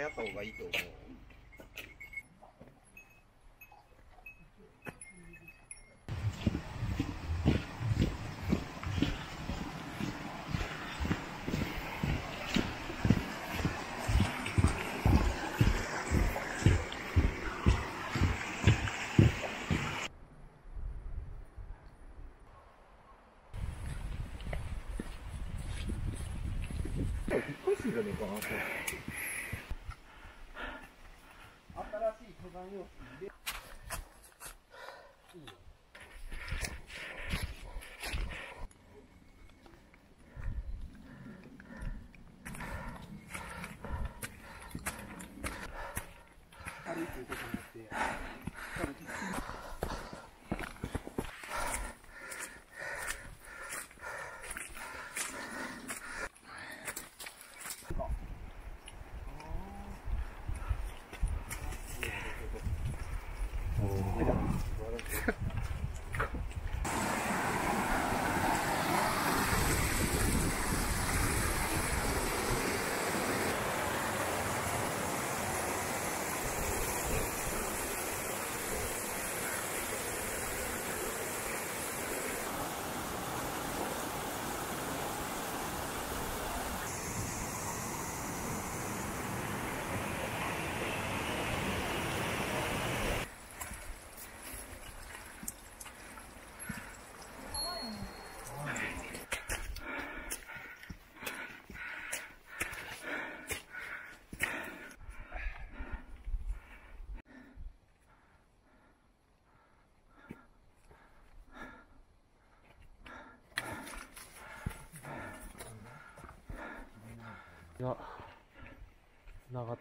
やった方がいいと思う。引っ越しじゃねえかな。新しい登山用水で。軽いということになって。いや、繋がって。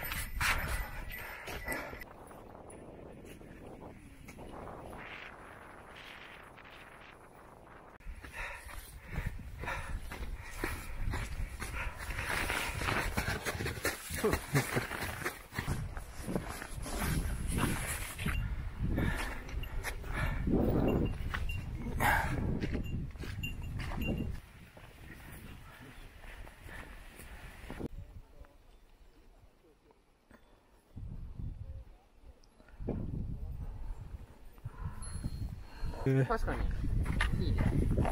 確かにいいね。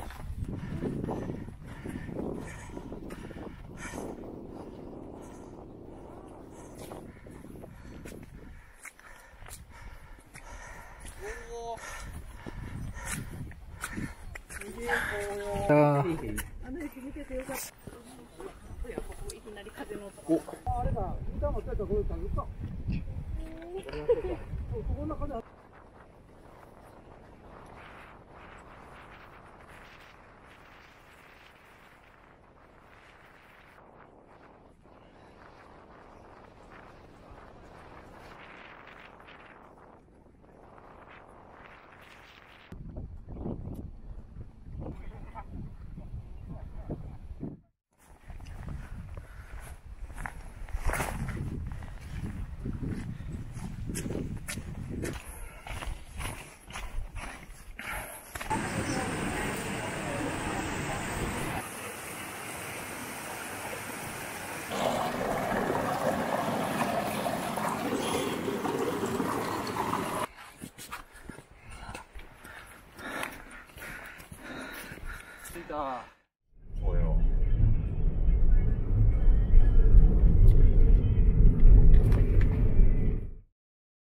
おお。すげえ紅葉。あの駅見ててよかった。いや、ここいきなり風の音。お。あれが歌もちょっとこれたんですか。こんな風。着いた。